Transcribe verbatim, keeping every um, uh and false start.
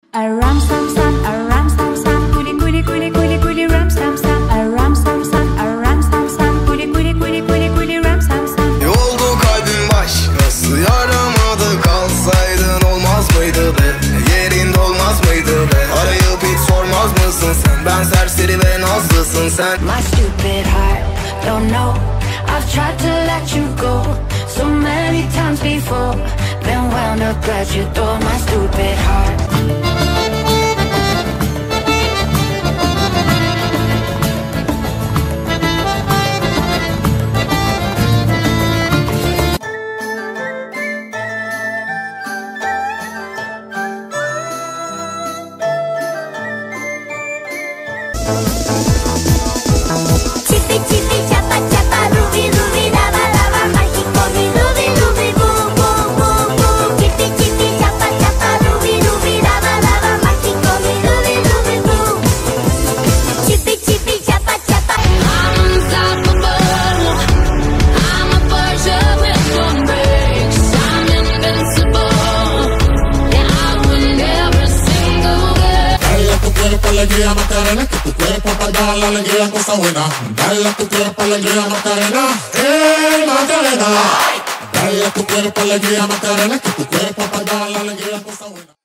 A ram sam sam, a ram sam sam, kuli kuli kuli kuli kuli ram sam sam. A ram sam sam, a ram sam sam, kuli kuli kuli kuli kuli ram sam sam. Yoldu kalbim başkası, yaramadı, kalsaydın olmaz mıydı be? Yerin dolmaz mıydı be? Arayıp hiç sormaz mısın sen? Ben serseri ve nazlısın sen. My stupid heart, don't know. I've tried to let you go so many times before. Been wound up at your door, my stupid heart. Chipi chipi chapa chapa, ruby ruby lava lava, mágico mi ruby ruby boom boom boom boom. Chipi chipi chapa chapa, ruby ruby lava lava, mágico mi ruby ruby boom. Chipi chipi chapa chapa. I'm unstoppable. I'm a Porsche with no brakes. I'm invincible. Yeah, I win every single game. Dale a tu cuerpo alegría Macarena, que tu cuerpo para dar la alegría cosa buena. Dale a tu cuerpo alegría Macarena, eh Macarena. Dale a tu cuerpo alegría Macarena, que tu cuerpo para dar la alegría cosa buena.